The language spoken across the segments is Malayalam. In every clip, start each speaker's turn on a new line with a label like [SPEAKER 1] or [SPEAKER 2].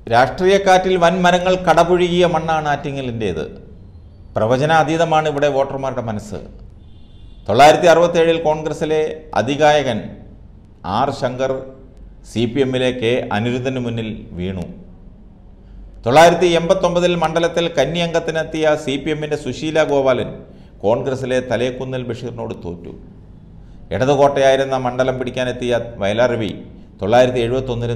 [SPEAKER 1] രാഷ്ട്രീയക്കാറ്റിൽ വൻമരങ്ങൾ കടപുഴുകിയ മണ്ണാണ് ആറ്റിങ്ങലിൻ്റേത്. പ്രവചനാതീതമാണ് ഇവിടെ വോട്ടർമാരുടെ മനസ്സ്. 1967 കോൺഗ്രസിലെ അതികായകൻ ആർ ശങ്കർ CPMലെ കെ അനിരുദ്ധന് മുന്നിൽ വീണു. 1989 മണ്ഡലത്തിൽ കന്നി അംഗത്തിനെത്തിയ CPMന്റെ സുശീല ഗോപാലൻ കോൺഗ്രസിലെ തലേക്കുന്നിൽ ബഷീറിനോട് തോറ്റു. ഇടതുകോട്ടയായിരുന്ന മണ്ഡലം പിടിക്കാനെത്തിയ വയലാർ രവി 1971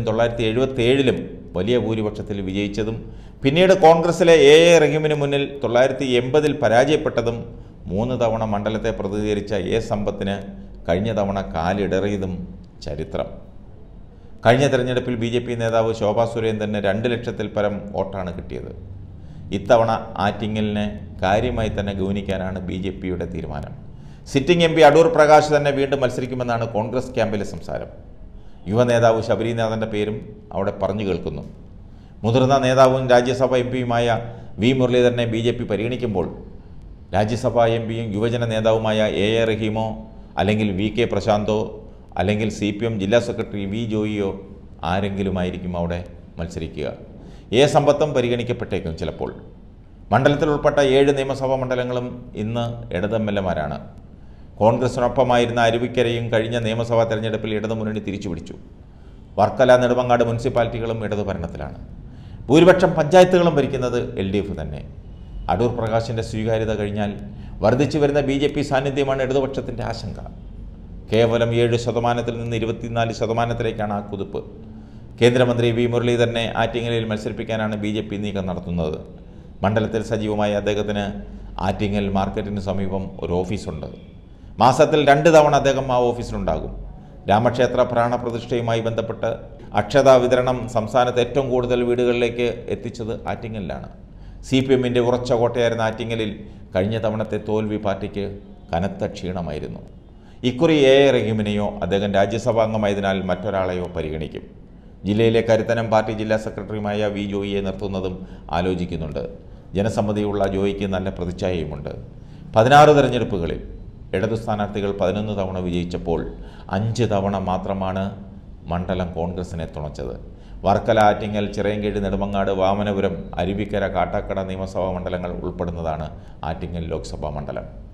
[SPEAKER 1] 1977 വലിയ ഭൂരിപക്ഷത്തിൽ വിജയിച്ചതും പിന്നീട് കോൺഗ്രസിലെ AA റഹീമിന് മുന്നിൽ 1980 പരാജയപ്പെട്ടതും 3 തവണ മണ്ഡലത്തെ പ്രതിനിധീകരിച്ച A സമ്പത്തിന് കഴിഞ്ഞ തവണ കാലിടറിയതും ചരിത്രം. കഴിഞ്ഞ തെരഞ്ഞെടുപ്പിൽ BJP നേതാവ് ശോഭാ സുരേന്ദ്രന് 2 ലക്ഷത്തിൽ പരം വോട്ടാണ് കിട്ടിയത്. ഇത്തവണ ആറ്റിങ്ങലിനെ കാര്യമായി തന്നെ ഗൗനിക്കാനാണ് BJPയുടെ തീരുമാനം. സിറ്റിംഗ് MP അടൂർ പ്രകാശ് തന്നെ വീണ്ടും മത്സരിക്കുമെന്നാണ് കോൺഗ്രസ് ക്യാമ്പിലെ സംസാരം. യുവ നേതാവ് ശബരിനാഥൻ്റെ പേരും അവിടെ പറഞ്ഞു കേൾക്കുന്നു. മുതിർന്ന നേതാവും രാജ്യസഭാ MPയുമായ V മുരളീധരനെ BJP പരിഗണിക്കുമ്പോൾ രാജ്യസഭാ MPയും യുവജന നേതാവുമായ AA റഹീമോ അല്ലെങ്കിൽ VK പ്രശാന്തോ അല്ലെങ്കിൽ CPM ജില്ലാ സെക്രട്ടറി V ജോയിയോ ആരെങ്കിലുമായിരിക്കും അവിടെ മത്സരിക്കുക. A സമ്പത്തും പരിഗണിക്കപ്പെട്ടേക്കും ചിലപ്പോൾ. മണ്ഡലത്തിൽ ഉൾപ്പെട്ട 7 നിയമസഭാ മണ്ഡലങ്ങളും ഇന്ന് ഇടത് MLAമാരാണ്. കോൺഗ്രസിനൊപ്പമായിരുന്ന അരുവിക്കരയും കഴിഞ്ഞ നിയമസഭാ തെരഞ്ഞെടുപ്പിൽ ഇടതുമുന്നണി തിരിച്ചുപിടിച്ചു. വർക്കല നെടുമങ്ങാട് മുനിസിപ്പാലിറ്റികളും ഇടതു ഭരണത്തിലാണ്. ഭൂരിപക്ഷം പഞ്ചായത്തുകളും ഭരിക്കുന്നത് LDF തന്നെ. അടൂർ പ്രകാശിൻ്റെ സ്വീകാര്യത കഴിഞ്ഞാൽ വർദ്ധിച്ചു വരുന്ന BJP സാന്നിധ്യമാണ് ഇടതുപക്ഷത്തിൻ്റെ ആശങ്ക. കേവലം 7% നിന്ന് 24%ലേക്കാണ് ആ കുതിപ്പ്. കേന്ദ്രമന്ത്രി V മുരളീധരനെ ആറ്റിങ്ങലിൽ മത്സരിപ്പിക്കാനാണ് BJP നീക്കം നടത്തുന്നത്. മണ്ഡലത്തിൽ സജീവമായ അദ്ദേഹത്തിന് ആറ്റിങ്ങൽ മാർക്കറ്റിന് സമീപം ഒരു ഓഫീസുണ്ട്. മാസത്തിൽ 2 തവണ അദ്ദേഹം ആ ഓഫീസിലുണ്ടാകും. രാമക്ഷേത്ര പ്രാണപ്രതിഷ്ഠയുമായി ബന്ധപ്പെട്ട് അക്ഷത വിതരണം സംസ്ഥാനത്ത് ഏറ്റവും കൂടുതൽ വീടുകളിലേക്ക് എത്തിച്ചത് ആറ്റിങ്ങലിലാണ്. CPMന്റെ ഉറച്ച കോട്ടയായിരുന്ന ആറ്റിങ്ങലിൽ കഴിഞ്ഞ തവണത്തെ തോൽവി പാർട്ടിക്ക് കനത്ത ക്ഷീണമായിരുന്നു. ഇക്കുറി AA റഹീമിനെയോ അദ്ദേഹം രാജ്യസഭാംഗമായതിനാൽ മറ്റൊരാളെയോ പരിഗണിക്കും. ജില്ലയിലെ കരുത്തനം പാർട്ടി ജില്ലാ സെക്രട്ടറിയുമായ V ജോയിയെ നിർത്തുന്നതും ആലോചിക്കുന്നുണ്ട്. ജനസമ്മതിയുള്ള ജോയിക്ക് നല്ല പ്രതിച്ഛായയുമുണ്ട്. 16 തെരഞ്ഞെടുപ്പുകളിൽ ഇടതു സ്ഥാനാർത്ഥികൾ 11 തവണ വിജയിച്ചപ്പോൾ 5 തവണ മാത്രമാണ് മണ്ഡലം കോൺഗ്രസിനെ തുണച്ചത്. വർക്കല, ആറ്റിങ്ങൽ, ചിറയൻകീഴ്, നെടുമങ്ങാട്, വാമനപുരം, അരുവിക്കര, കാട്ടാക്കട നിയമസഭാ മണ്ഡലങ്ങൾ ഉൾപ്പെടുന്നതാണ് ആറ്റിങ്ങൽ ലോക്സഭാ മണ്ഡലം.